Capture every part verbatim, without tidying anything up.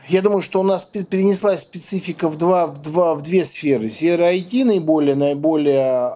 Я думаю, что у нас перенеслась специфика в, два, в, два, в две сферы. Сфера ай ти наиболее, наиболее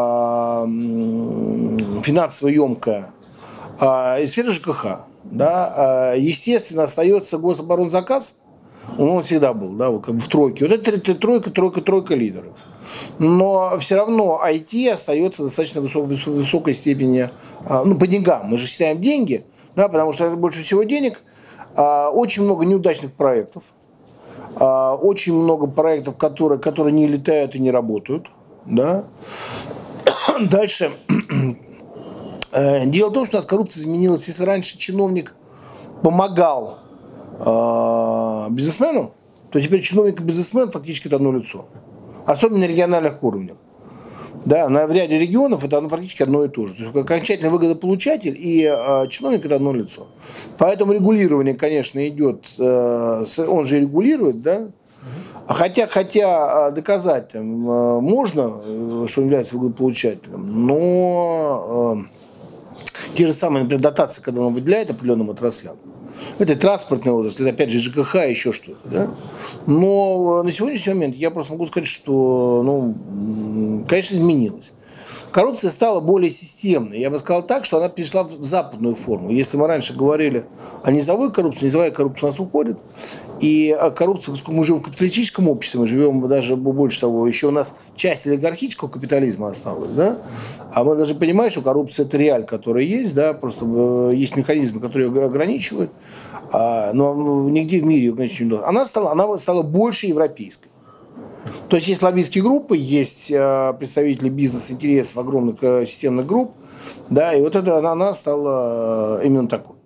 э, финансово емкая, э, и сфера ЖКХ. Да, э, естественно, остается гособоронзаказ, он всегда был, да, вот как бы в тройке. Вот это, это тройка, тройка, тройка лидеров. Но все равно ай ти остается достаточно высок, высок, высокой степени, э, ну, по деньгам. Мы же считаем деньги, да, потому что это больше всего денег. Очень много неудачных проектов, очень много проектов, которые, которые не летают и не работают. Да? Дальше. Дело в том, что у нас коррупция изменилась. Если раньше чиновник помогал бизнесмену, то теперь чиновник и бизнесмен фактически это одно лицо. Особенно на региональных уровнях. Да, на, в ряде регионов это практически одно и то же. То есть окончательный выгодополучатель и э, чиновник это одно лицо. Поэтому регулирование, конечно, идет, э, с, он же регулирует, да. Хотя, хотя доказать там, э, можно, э, что он является выгодополучателем, но э, те же самые, например, дотации, когда он выделяет определенным отраслям, это транспортная отрасль, это опять же ЖКХ и еще что-то. Да? Но на сегодняшний момент я просто могу сказать, что, ну, конечно, изменилось. Коррупция стала более системной. Я бы сказал так, что она перешла в западную форму. Если мы раньше говорили о низовой коррупции, низовая коррупция у нас уходит. И коррупция, поскольку мы живем в капиталистическом обществе, мы живем даже больше того, еще у нас часть олигархического капитализма осталась. Да? А мы должны понимать, что коррупция – это реаль, которая есть. Да? Просто есть механизмы, которые ее ограничивают. Но нигде в мире ее ограничивать не должны. Она стала, она стала больше европейской. То есть есть лоббистские группы, есть э, представители бизнес-интересов огромных э, системных групп, да, и вот это она, она стала э, именно такой.